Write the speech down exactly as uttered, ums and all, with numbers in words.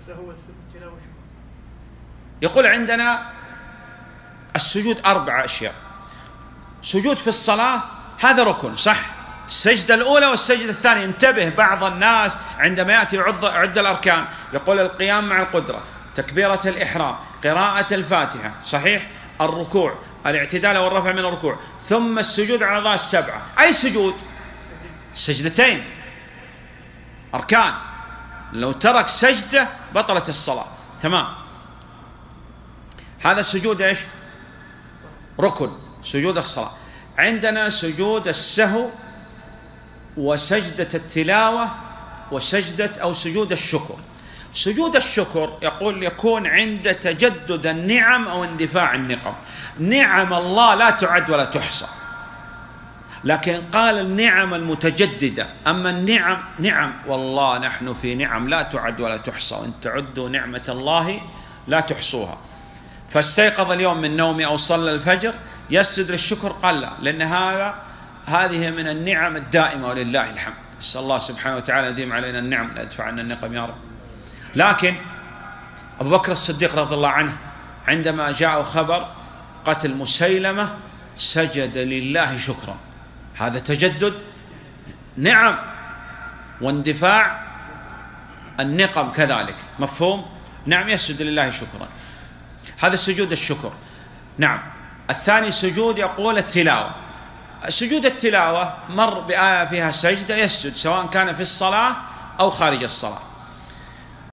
يقول عندنا السجود أربع أشياء. سجود في الصلاة هذا ركن صح، السجدة الأولى والسجدة الثانية. انتبه، بعض الناس عندما يأتي يعد الأركان يقول القيام مع القدرة، تكبيرة الإحرام، قراءة الفاتحة صحيح، الركوع، الاعتدال والرفع من الركوع، ثم السجود على الأعضاء السبعة. أي سجود؟ سجدتين أركان، لو ترك سجدة بطلت الصلاة. تمام. هذا السجود إيش؟ ركن، سجود الصلاة. عندنا سجود السهو وسجدة التلاوة وسجدة أو سجود الشكر. سجود الشكر يقول يكون عند تجدد النعم أو اندفاع النقم. نعم الله لا تعد ولا تحصى، لكن قال النعم المتجددة. أما النعم نعم والله نحن في نعم لا تعد ولا تحصى، وإن تعدوا نعمة الله لا تحصوها. فاستيقظ اليوم من نومه أو صلى الفجر يسجد للشكر، قال لا، لأن هذا هذه من النعم الدائمة ولله الحمد. نسأل الله سبحانه وتعالى يديم علينا النعم لا يدفع عنا النقم يا رب. لكن أبو بكر الصديق رضي الله عنه عندما جاء خبر قتل مسيلمة سجد لله شكرا. هذا تجدد نعم واندفاع النقم كذلك، مفهوم؟ نعم، يسجد لله شكرا. هذا سجود الشكر. نعم. الثاني سجود يقول التلاوة. سجود التلاوة مر بآية فيها سجدة يسجد، سواء كان في الصلاة أو خارج الصلاة.